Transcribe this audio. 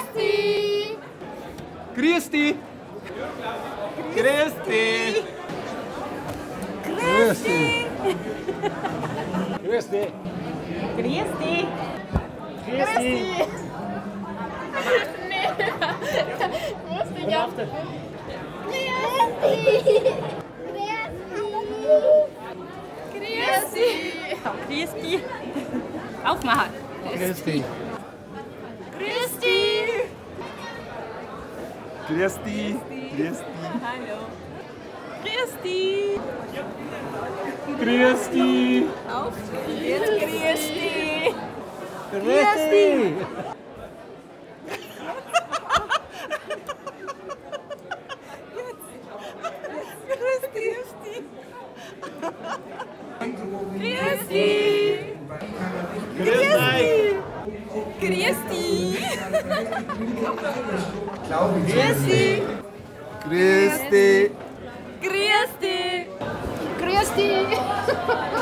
Grüß dich! Grüß dich! Grüß dich! Grüß dich! Grüß dich! Grüß dich! Wusste ich auch. Grüß dich! Aufmachen! Grüß dich! Grüß dich! Grüß dich! Grüß dich! Hallo! Grüß dich! Grüß dich! Auf! Jetzt grüß dich! Grüß dich! Grüß dich! Grüß dich! Grüß euch! Grüß dich! Grüß dich! Grüß dich! Grüß dich! Grüß dich!